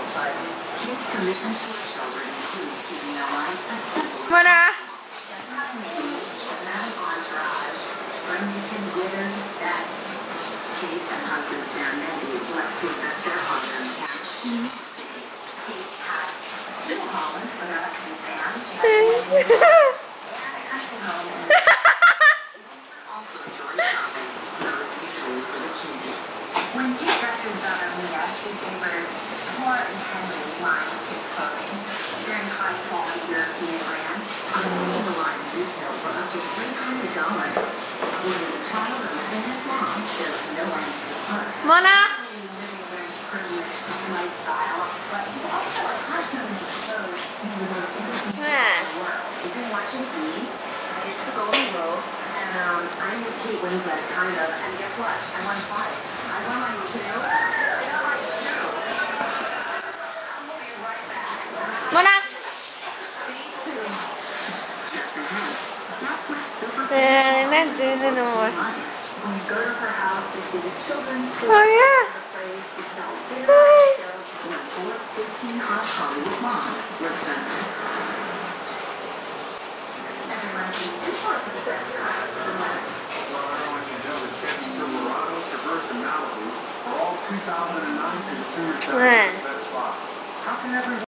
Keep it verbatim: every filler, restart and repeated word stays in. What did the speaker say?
Kids' commitment to our children includes keeping their lives as simple as Mana? entourage, bringing together to set. Kate and husband Sam Mendes left to invest their hard-earned cash in real estate. Kate has New Holland for her husband Sam. And a country home in also enjoys shopping, though it's usually for the kids. When Kate dresses daughter Mia, she favors poor and trendy lines of kids' clothing. Very high-quality European brand. On the line retail for up to three hundred dollars. Whether the child or the fitness mom, there's no end to the perks. Mana? Living a very privileged lifestyle, but you also are constantly exposed to some of the most interesting things in the world. You've been watching E! It's the Golden Globes, and um, I'm with Kate Winslet, kind of, and guess what? I won twice. I won like two. I got like two. I'm gonna be right back. Mana? See, two. Just ahead. That's much super. Eh, nandun na naman. When you go to her house, you see the children's Oh yeah. the place, you sell cigarettes, you know, Forbes fifteen hot Hollywood moms represent. Everyone's being important to the best car for the money. Well, I want you to know that Chevy Silverado, Traverse, and Malibu are all two thousand nine consumer Yeah. best buy. How can everyone